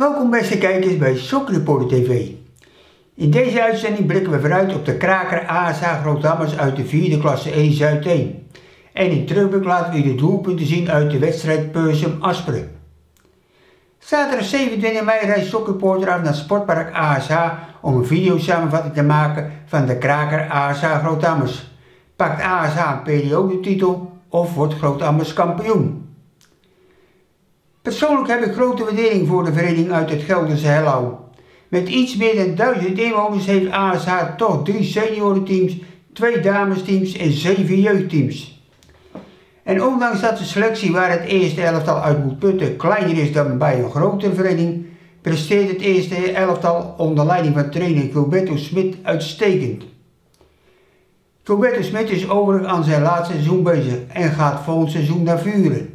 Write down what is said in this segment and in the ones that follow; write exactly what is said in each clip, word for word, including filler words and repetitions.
Welkom beste kijkers bij Soccer Reporter T V. In deze uitzending blikken we vooruit op de kraker A S H Groothammers uit de vierde klasse één Zuid één. En in terugblik laten we u de doelpunten zien uit de wedstrijd Peursum Asperen. Zaterdag zevenentwintig mei reist Soccer Reporter af naar Sportpark A S H om een videosamenvatting te maken van de kraker A S H Groothammers. Pakt A S H een periodetitel of wordt Groothammers kampioen? Persoonlijk heb ik grote waardering voor de vereniging uit het Gelderse Hellouw. Met iets meer dan duizend inwoners heeft A S H toch drie seniorenteams, twee damesteams en zeven jeugdteams. En ondanks dat de selectie waar het eerste elftal uit moet putten kleiner is dan bij een grotere vereniging, presteert het eerste elftal onder leiding van trainer Gilberto Smit uitstekend. Gilberto Smit is overigens aan zijn laatste seizoen bezig en gaat volgend seizoen naar Vuren.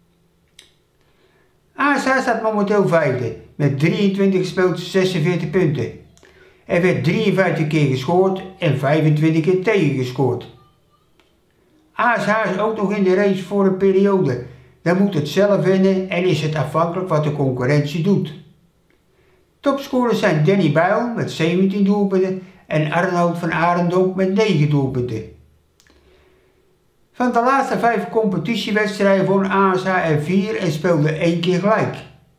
A S H staat momenteel vijfde, met drieëntwintig gespeeld zesenveertig punten. Er werd drieënvijftig keer gescoord en vijfentwintig keer tegengescoord. A S H is ook nog in de race voor een periode. Dan moet het zelf winnen en is het afhankelijk wat de concurrentie doet. Topscorers zijn Danny Bijl met zeventien doelpunten en Arnoud van Arendonk met negen doelpunten. Van de laatste vijf competitiewedstrijden won A S H er vier en speelde één keer gelijk.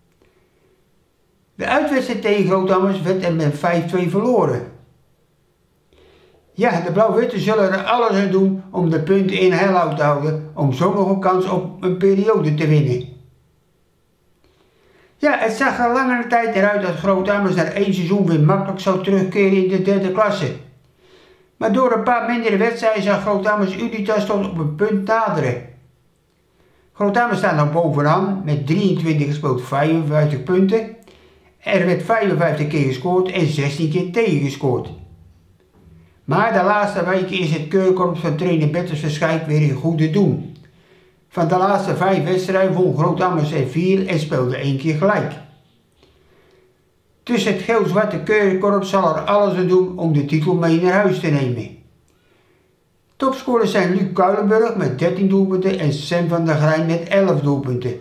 De uitwedstrijd tegen Groothammers werd er met vijf twee verloren. Ja, de Blauw-Witte zullen er alles aan doen om de punten in Hellouw te houden, om zo nog een kans op een periode te winnen. Ja, het zag er langere tijd eruit dat Groothammers na één seizoen weer makkelijk zou terugkeren in de derde klasse. Maar door een paar mindere wedstrijden zag Groothammers Unitas tot op een punt naderen. Groothammers staat nog bovenaan met drieëntwintig gespeeld vijfenvijftig punten. Er werd vijfenvijftig keer gescoord en zestien keer tegengescoord. Maar de laatste weken is het keurkorps van trainer Bertus Verschijk weer in goede doen. Van de laatste vijf wedstrijden won Groothammers er vier en speelde één keer gelijk. Dus het geel-zwarte keurkorps zal er alles aan doen om de titel mee naar huis te nemen. Topscorers zijn Luc Kuilenburg met dertien doelpunten en Sam van der Grijn met elf doelpunten.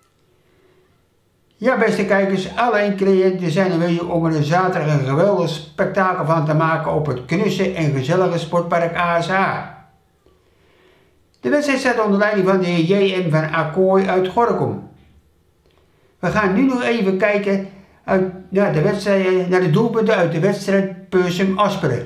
Ja beste kijkers, alle ingrediënten zijn aanwezig om er zaterdag een geweldig spektakel van te maken op het knusse en gezellige sportpark A S H. De wedstrijd staat onder leiding van de heer J M van Akkooi uit Gorinchem. We gaan nu nog even kijken uit, naar, de wedstrijd, naar de doelpunten uit de wedstrijd Peursum Asperen.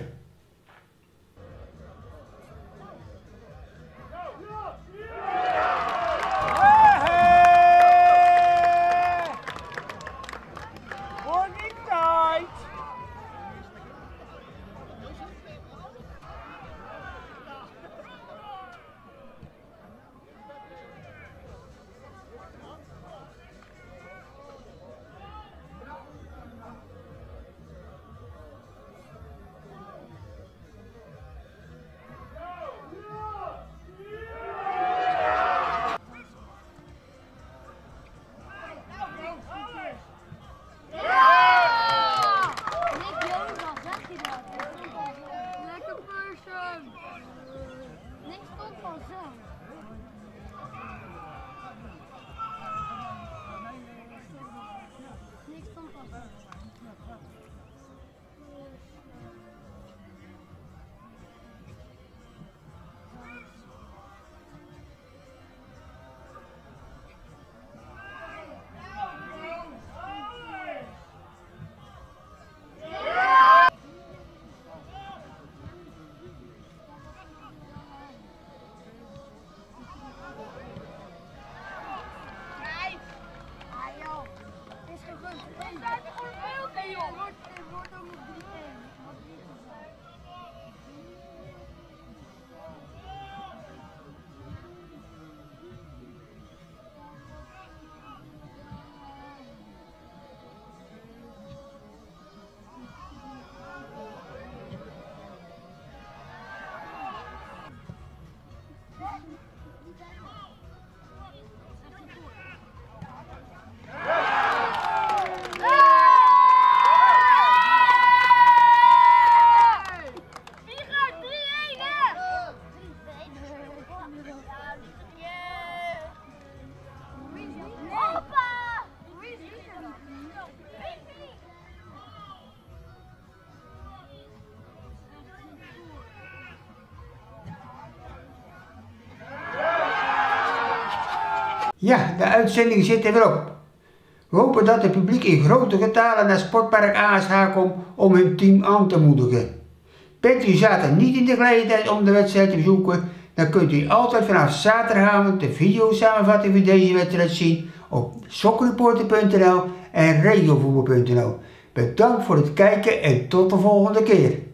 Ja, de uitzending zit er weer op. We hopen dat het publiek in grote getalen naar Sportpark A S H komt om hun team aan te moedigen. Bent u zaterdag niet in de gelegenheid om de wedstrijd te bezoeken, dan kunt u altijd vanaf zaterdagavond de videosamenvatting van deze wedstrijd zien op soccerreporter punt n l en regiovoetbal punt n l. Bedankt voor het kijken en tot de volgende keer.